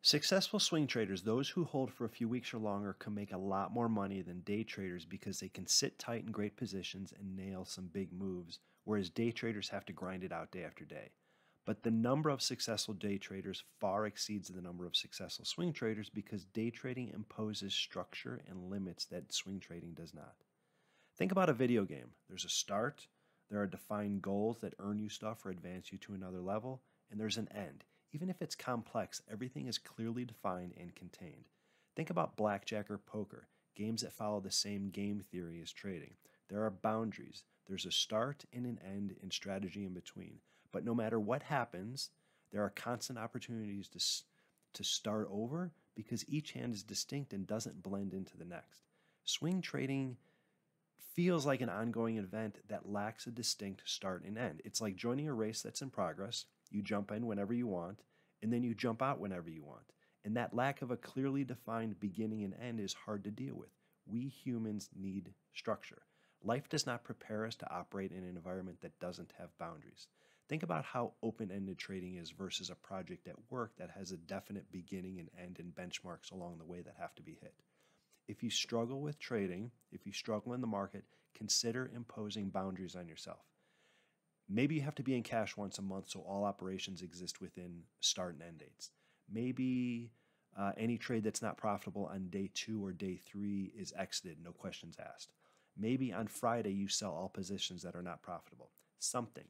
Successful swing traders, those who hold for a few weeks or longer, can make a lot more money than day traders because they can sit tight in great positions and nail some big moves, whereas day traders have to grind it out day after day. But the number of successful day traders far exceeds the number of successful swing traders because day trading imposes structure and limits that swing trading does not. Think about a video game. There's a start, there are defined goals that earn you stuff or advance you to another level, and there's an end. Even if it's complex, everything is clearly defined and contained. Think about blackjack or poker, games that follow the same game theory as trading. There are boundaries. There's a start and an end and strategy in between. But no matter what happens, there are constant opportunities to start over because each hand is distinct and doesn't blend into the next. Swing trading feels like an ongoing event that lacks a distinct start and end. It's like joining a race that's in progress. You jump in whenever you want, and then you jump out whenever you want. And that lack of a clearly defined beginning and end is hard to deal with. We humans need structure. Life does not prepare us to operate in an environment that doesn't have boundaries. Think about how open-ended trading is versus a project at work that has a definite beginning and end and benchmarks along the way that have to be hit. If you struggle with trading, if you struggle in the market, consider imposing boundaries on yourself. Maybe you have to be in cash once a month so all operations exist within start and end dates. Maybe any trade that's not profitable on day 2 or day 3 is exited, no questions asked. Maybe on Friday you sell all positions that are not profitable. Something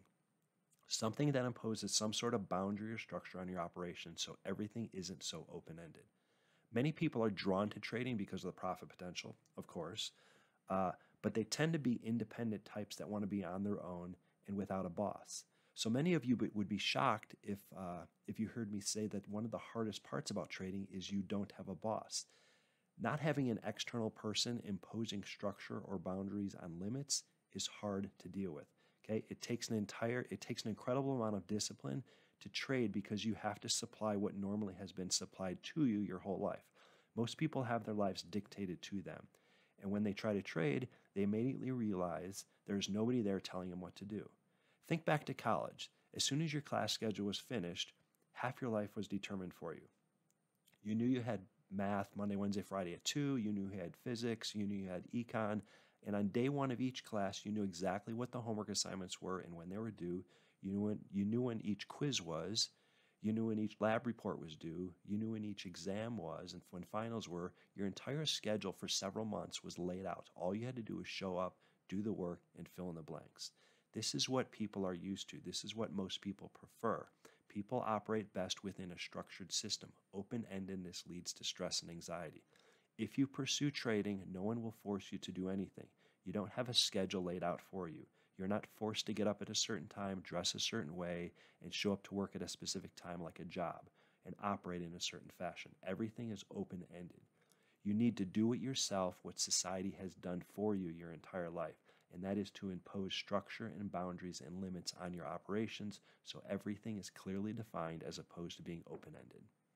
that imposes some sort of boundary or structure on your operation so everything isn't so open-ended. Many people are drawn to trading because of the profit potential, of course, but they tend to be independent types that want to be on their own and without a boss. So many of you would be shocked if you heard me say that one of the hardest parts about trading is you don't have a boss. Not having an external person imposing structure or boundaries on limits is hard to deal with. Okay, it takes an incredible amount of discipline to trade because you have to supply what normally has been supplied to you your whole life. Most people have their lives dictated to them. And when they try to trade, they immediately realize there's nobody there telling them what to do. Think back to college. As soon as your class schedule was finished, half your life was determined for you. You knew you had math Monday, Wednesday, Friday at 2. You knew you had physics. You knew you had econ. And on day 1 of each class, you knew exactly what the homework assignments were and when they were due. You knew when each quiz was. You knew when each lab report was due. You knew when each exam was and when finals were. Your entire schedule for several months was laid out. All you had to do was show up, do the work, and fill in the blanks. This is what people are used to. This is what most people prefer. People operate best within a structured system. Open-endedness leads to stress and anxiety. If you pursue trading, no one will force you to do anything. You don't have a schedule laid out for you. You're not forced to get up at a certain time, dress a certain way, and show up to work at a specific time like a job, and operate in a certain fashion. Everything is open-ended. You need to do it yourself, what society has done for you your entire life, and that is to impose structure and boundaries and limits on your operations so everything is clearly defined as opposed to being open-ended.